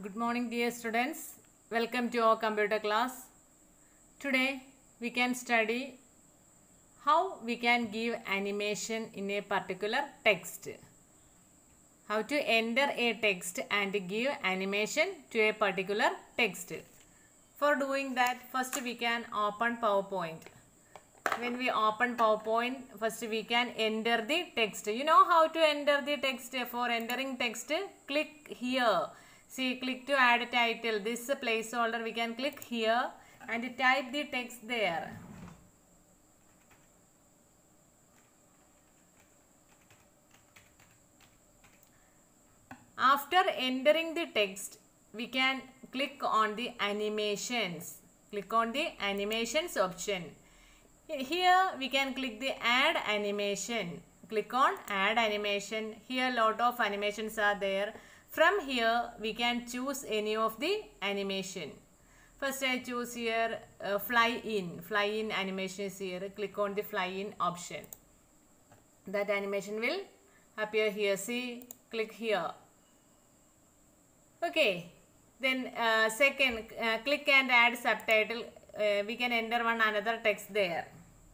Good morning, dear students. Welcome to our computer class. Today we can study how we can give animation in a particular text. How to enter a text and give animation to a particular text. For doing that, first we can open PowerPoint. When we open PowerPoint, first we can enter the text. You know how to enter the text. For entering text, click here. See, click to add title. This placeholder we can click here and type the text there. After entering the text, we can click on the animations. Click on the animations option. Here we can click the add animation. Click on add animation. Here lot of animations are there. From here we can choose any of the animation. First I choose here fly in. Fly in animation is here. Click on the fly in option. That animation will appear here. See, click here. Okay. Then second, click and add subtitle. We can enter one another text there.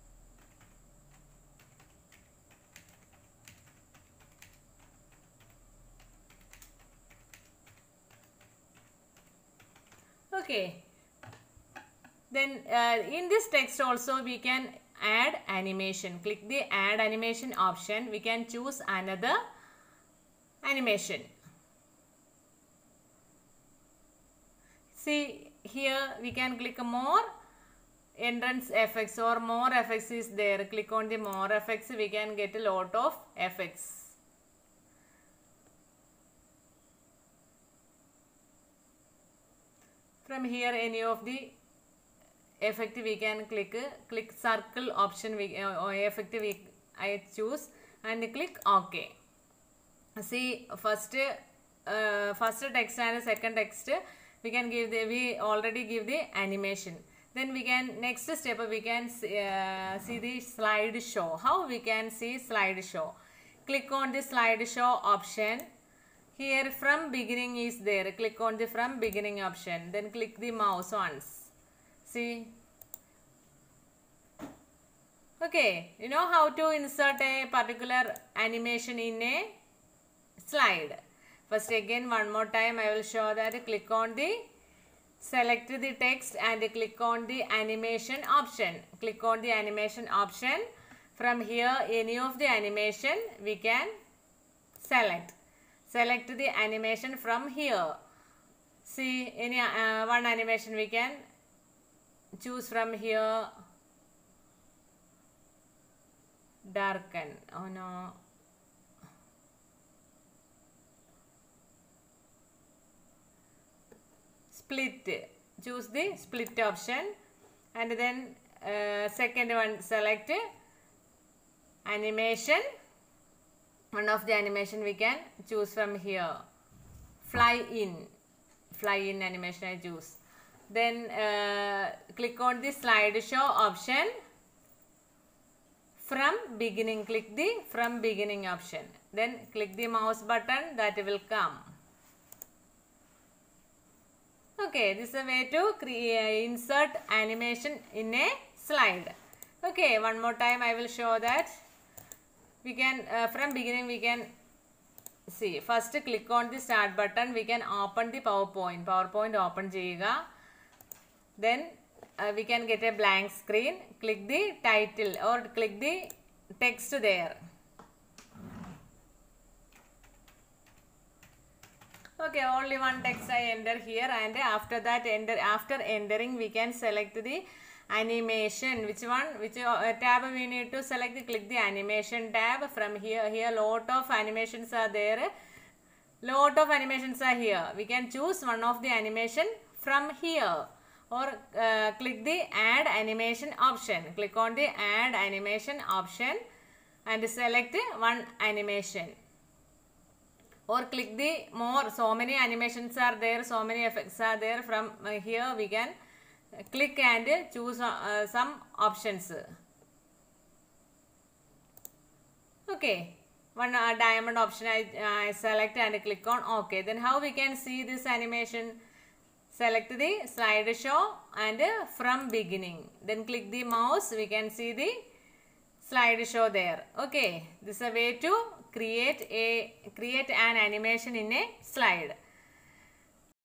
Okay. Then in this text also we can add animation. Click the add animation option. We can choose another animation. See, here we can click more entrance effects or more effects is there. Click on the more effects. We can get a lot of effects. From here any of the effect we can click circle option effect I choose and click OK. See, first text and second text we can give we already give the animation. Then we can next step we can see the slideshow. How we can see slideshow? Click on the slideshow option. Here from beginning is there. Click on the from beginning option. Then click the mouse once. See. Okay. You know how to insert a particular animation in a slide. First again one more time I will show that. Click on the select the text and click on the animation option. Click on the animation option. From here any of the animation we can select. Select the animation from here. See, any one animation we can choose from here. Darken. Oh no. Split. Choose the split option. And then second one select animation. One of the animation we can choose from here. Fly in animation I choose. Then click on the slideshow option. From beginning, click the from beginning option. Then click the mouse button, that will come. Okay, this is a way to insert animation in a slide. Okay, one more time I will show that. We can from beginning we can see. First click on the start button. We can open the PowerPoint. PowerPoint open cheyyuka. Then we can get a blank screen. Click the title or click the text there. Okay, only one text I enter here, and after that after entering we can select the animation. Which tab we need to select? Click the animation tab. From here lot of animations are there. Lot of animations are here. We can choose one of the animation from here, or click the add animation option. Click on the add animation option and select one animation, or click the more. So many animations are there, so many effects are there. From here we can click and choose some options. Okay, one diamond option I select and click on OK. Then how we can see this animation? Select the slideshow and from beginning. Then click the mouse. We can see the slideshow there. Okay, this is a way to create an animation in a slide.